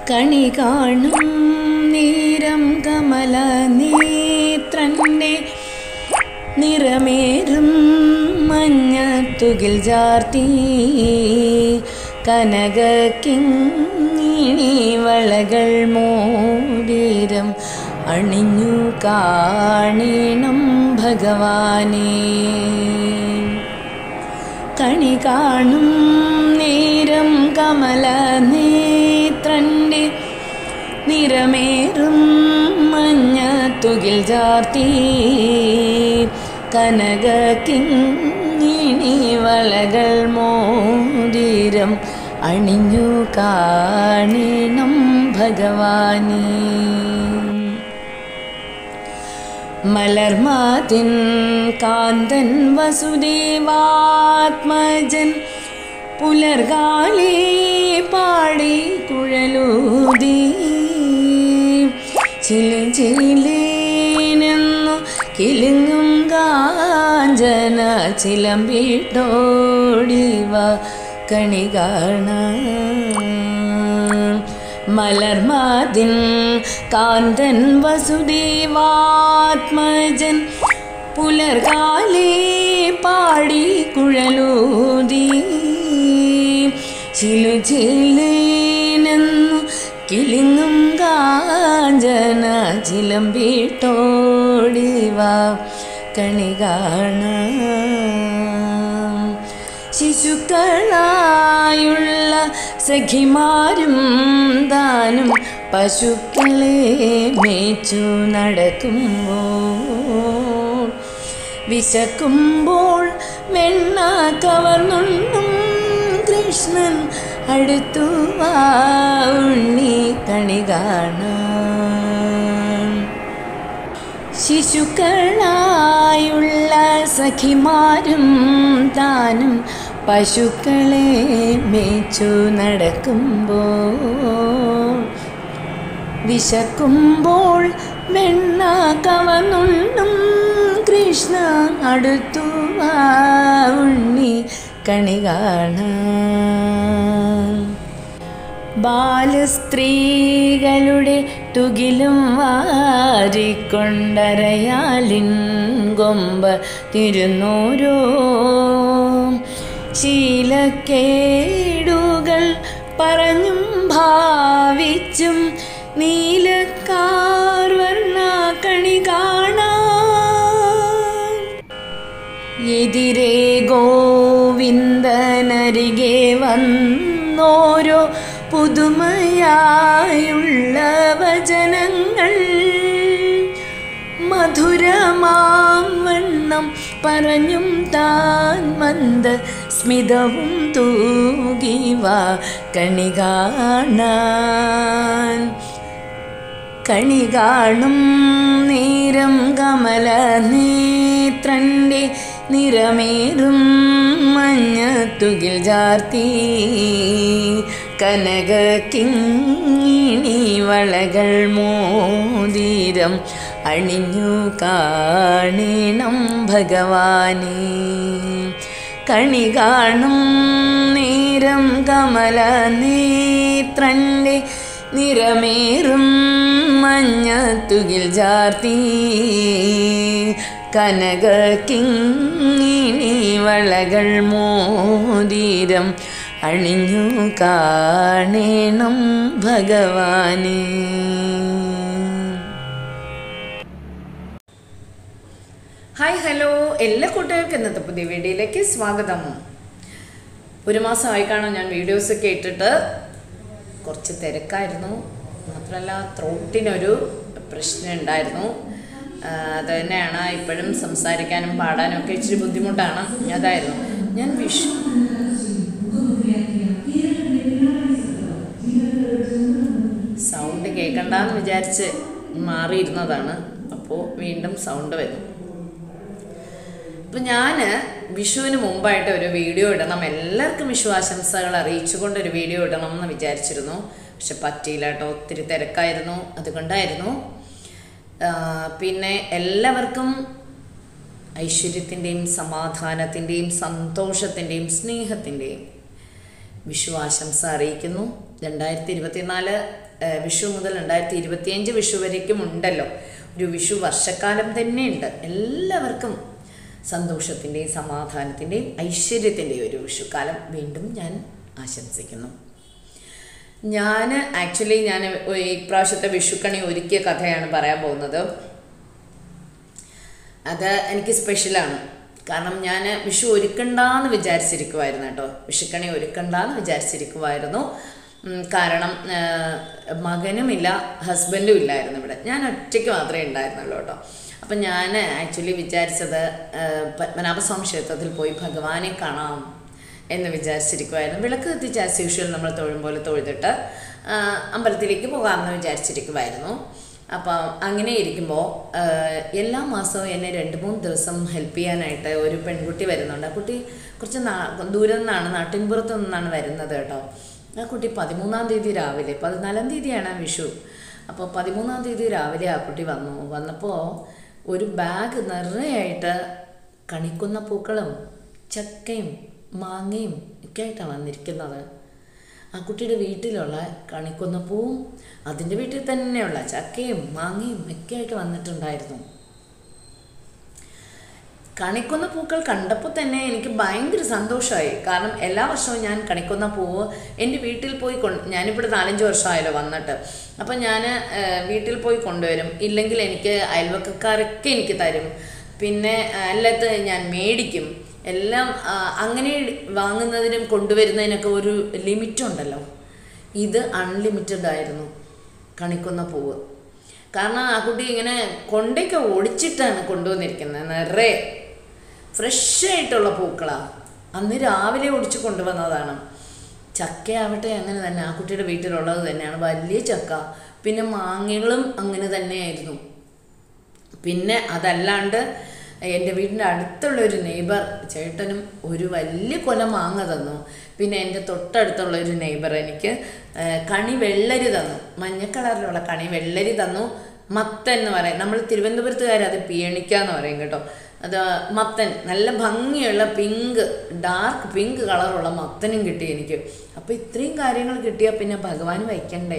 കണി കാണും നീരം കമല നേത്രന്റെ നിറമേറും മഞ്ഞത്തുകിൽ ചാർത്തി കനകക്കിങ്ങിണി വളകൾ മോതിരം അണിഞ്ഞു കാണണം ഭഗവാനെ. കണി കാണും നേരം കമല നേത്രന്റെ നിറമേറും മഞ്ഞത്തുകിൽ ചാർത്തി കനകക്കിങ്ങിണി വളകൾ മോതിരം അണിഞ്ഞു കാണണം ഭഗവാനെ. മലർമാതിൻ കാന്തൻ വസുദേവാത്മജൻ പുലർകാലേ പാടി കുഴലൂതി ചിലിച്ചിലേനെന്നു കിലുങ്ങും കാഞ്ചന ചിലമ്പിട്ടോടിവ കണി കാണാൻ. മലർമാതിൻ കാന്തൻ വസുദേവാത്മജൻ പുലർകാലേ പാടി കുഴലൂതി ചിലുചിലേനെന്നു കിലുങ്ങും കാഞ്ചന ചിലമ്പിട്ടോടിവ കണി കാണാൻ. ശിശുക്കളായുള്ള സഖിമാരും താനും പശുക്കളെ മേച്ചു നടക്കുമ്പോൾ വിശക്കുമ്പോൾ വെണ്ണ കവർന്നുണ്ണും കൃഷ്ണൻ അടുത്തു വാ ഉണ്ണി കണി കാണാൻ. ശിശുക്കളായുള്ള സഖിമാരും താനും പശുക്കളെ മേച്ചു നടക്കുമ്പോൾ വിശക്കുമ്പോൾ വെണ്ണ കവർന്നുണ്ണും കൃഷ്ണ അടുത്തു വാ ഉണ്ണി കണി കാണാൻ. ബാലസ്ത്രീകളുടെ തുകിലും വാരിക്കൊണ്ടരയാലിൻ കൊമ്പ് തിരുന്നോരോ ശീലക്കേടുകൾ പറഞ്ഞും ഭാവിച്ചും നീലക്കാർവർണ്ണ കണി കാണാൻ. എതിരെ ഗോവിന്ദനരികെ വന്നോരോ പുതുമയായുള്ള വചനങ്ങൾ മധുരമാം വണ്ണം പറഞ്ഞും താൻ മന്ദ സ്മിതവും തൂകിവ കണി കാണാൻ. കണി കാണും നേരം കമല നേത്രന്റെ നിറമേറും മഞ്ഞത്തുകിൽ ചാർത്തി കനകക്കിങ്ങിണി വളകൾ മോതിരം അണിഞ്ഞു കാണണം ഭഗവാനെ. കണി കാണും നേരം കമല നേത്രന്റെ നിറമേറും മഞ്ഞത്തുകിൽ ചാർത്തി കനകക്കിങ്ങിണി വളകൾ മോതിരം അണിഞ്ഞു കാണണം ഭഗവാനെ. ഹായ് ഹലോ, എല്ലാ കൂട്ടുകാർക്കും ഇന്നത്തെ പുതിയ വീഡിയോയിലേക്ക് സ്വാഗതം. ഒരു മാസമായി കാണാൻ ഞാൻ വീഡിയോസൊക്കെ ഇട്ടിട്ട് കുറച്ച് തിരക്കായിരുന്നു. മാത്രമല്ല ത്രോട്ടിനൊരു പ്രശ്നം ഉണ്ടായിരുന്നു. അത് തന്നെയാണ് ഇപ്പോഴും സംസാരിക്കാനും പാടാനും ഒക്കെ ഇച്ചിരി ബുദ്ധിമുട്ടാണ്. അതായിരുന്നു ഞാൻ സൗണ്ട് കേൾക്കണ്ടെന്ന് വിചാരിച്ച് മാറിയിരുന്നതാണ്. അപ്പോൾ വീണ്ടും സൗണ്ട് വരും. അപ്പം ഞാൻ വിഷുവിന് മുമ്പായിട്ട് ഒരു വീഡിയോ ഇടണം, എല്ലാവർക്കും വിഷു ആശംസകൾ അറിയിച്ചുകൊണ്ടൊരു വീഡിയോ ഇടണം എന്ന് വിചാരിച്ചിരുന്നു. പക്ഷെ പറ്റിയില്ല കേട്ടോ, ഒത്തിരി തിരക്കായിരുന്നു. അതുകൊണ്ടായിരുന്നു. പിന്നെ എല്ലാവർക്കും ഐശ്വര്യത്തിൻ്റെയും സമാധാനത്തിൻ്റെയും സന്തോഷത്തിൻ്റെയും സ്നേഹത്തിൻ്റെയും വിഷു ആശംസ അറിയിക്കുന്നു. 2024 വിഷു മുതൽ 2025 വിഷു വരേക്കും ഉണ്ടല്ലോ, ഒരു വിഷു വർഷക്കാലം തന്നെയുണ്ട്. എല്ലാവർക്കും സന്തോഷത്തിൻ്റെയും സമാധാനത്തിൻ്റെയും ഐശ്വര്യത്തിൻ്റെയും ഒരു വിഷുക്കാലം വീണ്ടും ഞാൻ ആശംസിക്കുന്നു. ഞാൻ ഇപ്രാവശ്യത്തെ വിഷുക്കണി ഒരുക്കിയ കഥയാണ് പറയാൻ പോകുന്നത്. അത് എനിക്ക് സ്പെഷ്യലാണ്. കാരണം ഞാൻ വിഷു ഒരുക്കണ്ടെന്ന് വിചാരിച്ചിരിക്കുമായിരുന്നു കേട്ടോ. വിഷുക്കണി ഒരുക്കണ്ടെന്ന് വിചാരിച്ചിരിക്കുമായിരുന്നു. കാരണം മകനുമില്ല, ഹസ്ബൻഡും ഇല്ലായിരുന്നു ഇവിടെ. ഞാൻ ഒറ്റയ്ക്ക് മാത്രമേ ഉണ്ടായിരുന്നുള്ളൂ കേട്ടോ. അപ്പം ഞാൻ വിചാരിച്ചത് പത്മനാഭസ്വാമി ക്ഷേത്രത്തിൽ പോയി ഭഗവാനെ കാണാം എന്ന് വിചാരിച്ചിരിക്കുമായിരുന്നു. വിളക്ക് കത്തിച്ച് ആസ് യൂഷ്വൽ നമ്മൾ തൊഴും പോലെ തൊഴുതിട്ട് അമ്പലത്തിലേക്ക് പോകാമെന്ന് വിചാരിച്ചിരിക്കുമായിരുന്നു. അപ്പം അങ്ങനെ ഇരിക്കുമ്പോൾ എല്ലാ മാസവും എന്നെ 2-3 ദിവസം ഹെൽപ്പ് ചെയ്യാനായിട്ട് ഒരു പെൺകുട്ടി വരുന്നുണ്ട്. ആ കുട്ടി കുറച്ച് ദൂരെ നിന്നാണ്, നാട്ടിൻപുറത്തു നിന്നാണ് വരുന്നത് കേട്ടോ. ആ കുട്ടി 13-ാം തീയതി രാവിലെ, 14-ാം തീയതിയാണ് വിഷു, അപ്പോൾ 13-ാം തീയതി രാവിലെ ആ കുട്ടി വന്നപ്പോൾ ഒരു ബാഗ് നിറയായിട്ട് കണിക്കുന്ന പൂക്കളും ചക്കയും മാങ്ങയും ഒക്കെ ആയിട്ടാണ് വന്നിരിക്കുന്നത്. ആ കുട്ടിയുടെ വീട്ടിലുള്ള കണിക്കുന്ന പൂവും അതിൻ്റെ വീട്ടിൽ തന്നെയുള്ള ചക്കയും മാങ്ങയും ഒക്കെ ആയിട്ട് വന്നിട്ടുണ്ടായിരുന്നു. കണിക്കുന്ന പൂക്കൾ കണ്ടപ്പോൾ തന്നെ എനിക്ക് ഭയങ്കര സന്തോഷമായി. കാരണം എല്ലാ വർഷവും ഞാൻ കണിക്കുന്ന പൂവ് എൻ്റെ വീട്ടിൽ പോയി ഞാനിവിടെ 4-5 വർഷമായല്ലോ വന്നിട്ട്. അപ്പം ഞാൻ വീട്ടിൽ പോയി കൊണ്ടുവരും. ഇല്ലെങ്കിൽ എനിക്ക് അയൽവക്കക്കാരൊക്കെ എനിക്ക് തരും. പിന്നെ അല്ലാത്ത ഞാൻ മേടിക്കും. എല്ലാം അങ്ങനെ വാങ്ങുന്നതിനും കൊണ്ടുവരുന്നതിനൊക്കെ ഒരു ലിമിറ്റുണ്ടല്ലോ. ഇത് അൺലിമിറ്റഡ് ആയിരുന്നു കണിക്കുന്ന പൂവ്. കാരണം ആ കുട്ടി ഇങ്ങനെ കൊണ്ടൊക്കെ ഒടിച്ചിട്ടാണ് കൊണ്ടുവന്നിരിക്കുന്നത്. നിറയെ ഫ്രഷായിട്ടുള്ള പൂക്കളാണ്. അന്ന് രാവിലെ ഒടിച്ച് കൊണ്ടുവന്നതാണ്. ചക്കയാവട്ടെ അങ്ങനെ തന്നെ, ആ കുട്ടിയുടെ വീട്ടിലുള്ളത് തന്നെയാണ്, വലിയ ചക്ക. പിന്നെ മാങ്ങകളും അങ്ങനെ തന്നെയായിരുന്നു. പിന്നെ അതല്ലാണ്ട് എൻ്റെ വീടിൻ്റെ അടുത്തുള്ള ഒരു നെയ്ബർ ചേട്ടനും ഒരു വലിയ കൊല മാങ്ങ തന്നു. പിന്നെ എൻ്റെ തൊട്ടടുത്തുള്ള ഒരു നെയ്ബർ എനിക്ക് കണി വെള്ളരി തന്നു, മഞ്ഞ കളറിലുള്ള കണി വെള്ളരി തന്നു. മത്തൻ എന്ന് പറയും, നമ്മൾ തിരുവനന്തപുരത്തുകാർ അത് പിയണിക്കാന്ന് പറയും കേട്ടോ. അത് മത്തൻ, നല്ല ഭംഗിയുള്ള ഡാർക്ക് പിങ്ക് കളറുള്ള മത്തനും കിട്ടി എനിക്ക്. അപ്പോൾ ഇത്രയും കാര്യങ്ങൾ കിട്ടിയാൽ പിന്നെ ഭഗവാൻ വയ്ക്കണ്ടേ.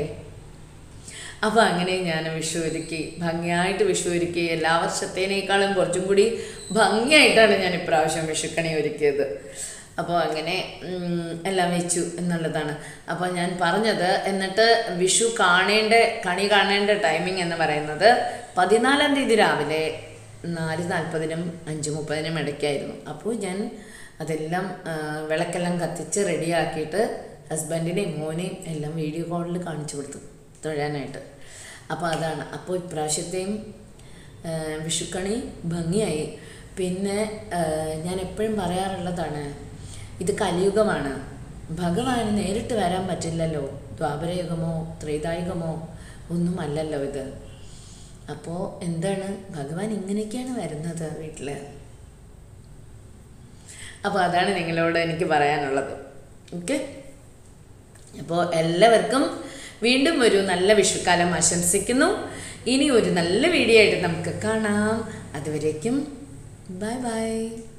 അപ്പോൾ അങ്ങനെ ഞാൻ വിഷു ഒരുക്കി, ഭംഗിയായിട്ട് വിഷു ഒരുക്കി. എല്ലാ വർഷത്തേനേക്കാളും കുറച്ചും കൂടി ഭംഗിയായിട്ടാണ് ഞാൻ ഇപ്രാവശ്യം വിഷുക്കണി ഒരുക്കിയത്. അപ്പോൾ അങ്ങനെ എല്ലാം വെച്ചു എന്നുള്ളതാണ്. അപ്പോൾ ഞാൻ പറഞ്ഞത്, എന്നിട്ട് വിഷു കണി കാണേണ്ട ടൈമിംഗ് എന്ന് പറയുന്നത് 14-ാം തീയതി രാവിലെ 4:40-നും 5:30-നും ഇടയ്ക്കായിരുന്നു. അപ്പോൾ ഞാൻ അതെല്ലാം വിളക്കെല്ലാം കത്തിച്ച് റെഡിയാക്കിയിട്ട് ഹസ്ബൻഡിനെയും മോനെയും എല്ലാം വീഡിയോ കോളിൽ കാണിച്ചു കൊടുത്തു തൊഴാനായിട്ട്. അപ്പോൾ അതാണ്. അപ്പോൾ ഇപ്രാവശ്യത്തെയും വിഷുക്കണി ഭംഗിയായി. പിന്നെ ഞാൻ എപ്പോഴും പറയാറുള്ളതാണ്, ഇത് കലിയുഗമാണ്. ഭഗവാന് നേരിട്ട് വരാൻ പറ്റില്ലല്ലോ. ദ്വാപരയുഗമോ ത്രേതായുഗമോ ഒന്നുമല്ലല്ലോ ഇത്. അപ്പോൾ എന്താണ്, ഭഗവാൻ ഇങ്ങനെയൊക്കെയാണ് വരുന്നത് വീട്ടിൽ. അപ്പോൾ അതാണ് നിങ്ങളോട് എനിക്ക് പറയാനുള്ളത്. ഓക്കെ, അപ്പോൾ എല്ലാവർക്കും വീണ്ടും ഒരു നല്ല വിഷുക്കാലം ആശംസിക്കുന്നു. ഇനി ഒരു നല്ല വീഡിയോ ആയിട്ട് നമുക്ക് കാണാം. അതുവരേക്കും ബൈ ബൈ.